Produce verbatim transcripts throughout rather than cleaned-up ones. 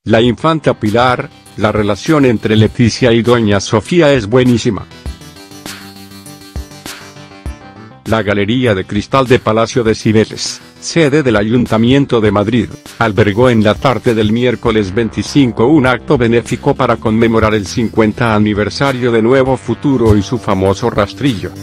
La infanta Pilar, la relación entre Leticia y doña Sofía es buenísima. La Galería de Cristal de Palacio de Cibeles, sede del Ayuntamiento de Madrid, albergó en la tarde del miércoles veinticinco un acto benéfico para conmemorar el cincuenta aniversario de Nuevo Futuro y su famoso rastrillo.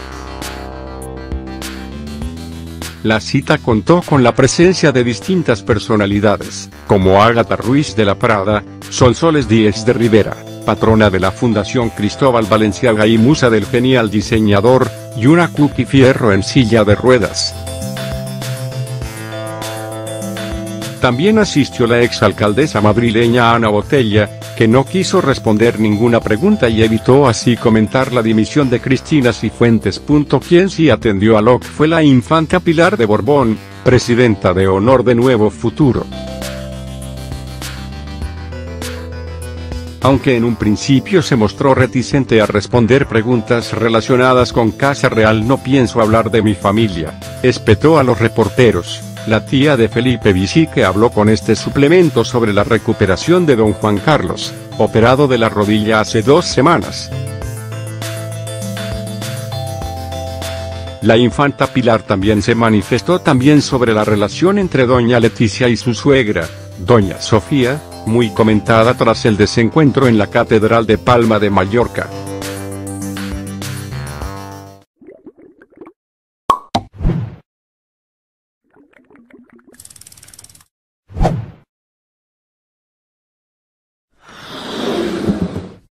La cita contó con la presencia de distintas personalidades, como Ágata Ruiz de la Prada, Sonsoles Díez de Rivera, patrona de la Fundación Cristóbal Balenciaga y musa del genial diseñador, y una Cookie Fierro en silla de ruedas. También asistió la exalcaldesa madrileña Ana Botella, que no quiso responder ninguna pregunta y evitó así comentar la dimisión de Cristina Cifuentes. Quien sí atendió a lo que fue la infanta Pilar de Borbón, presidenta de honor de Nuevo Futuro. Aunque en un principio se mostró reticente a responder preguntas relacionadas con Casa Real. No pienso hablar de mi familia, espetó a los reporteros. La tía de Felipe Vichy, que habló con este suplemento sobre la recuperación de don Juan Carlos, operado de la rodilla hace dos semanas. La infanta Pilar también se manifestó también sobre la relación entre doña Leticia y su suegra, doña Sofía, muy comentada tras el desencuentro en la Catedral de Palma de Mallorca.